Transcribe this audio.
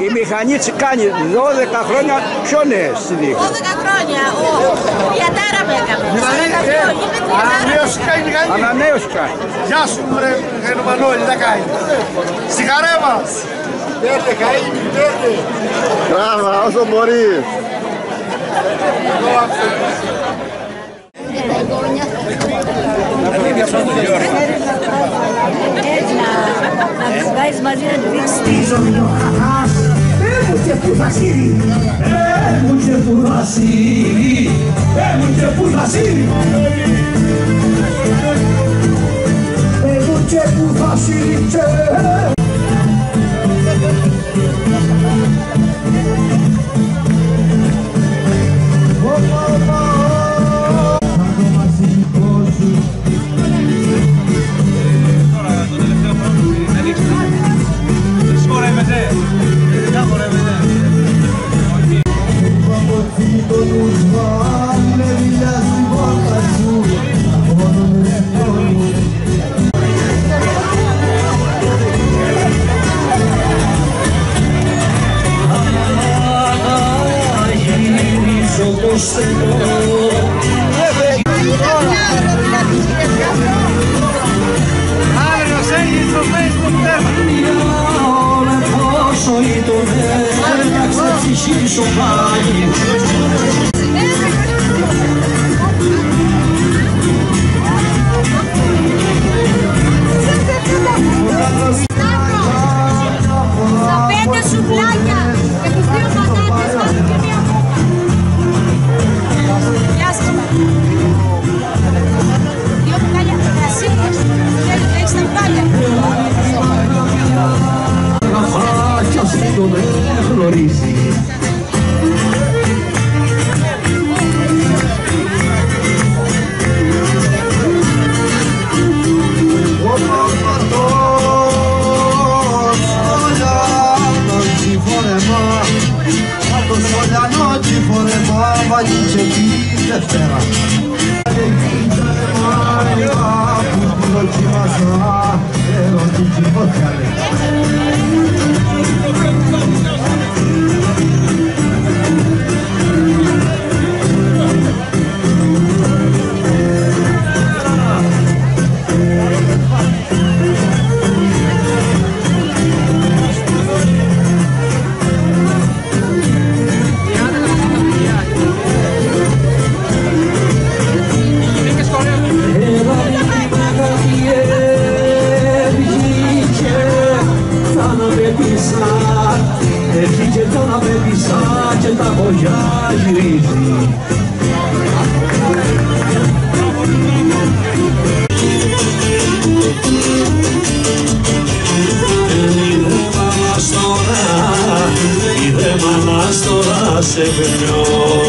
Η μηχανή κάνει 12 χρόνια πιο νέες στη δίκη. 12 χρόνια. Τριαντάρα με έκανε. Ανανέωσικα η μηχανή. Ανανέωσικα. Γεια σου ρε Μανώλη, τα κάνει. Στη χαρά μας. Πέρτε καΐνη, πέρτε. Μπράβο, όσο μπορείς. Να τις βγάλεις μαζί να τις δείξεις. Έμου και που θα σύρει, έμου και που θα σύρει, έμου και που θα σύρει, έμου και που θα σύρει. Se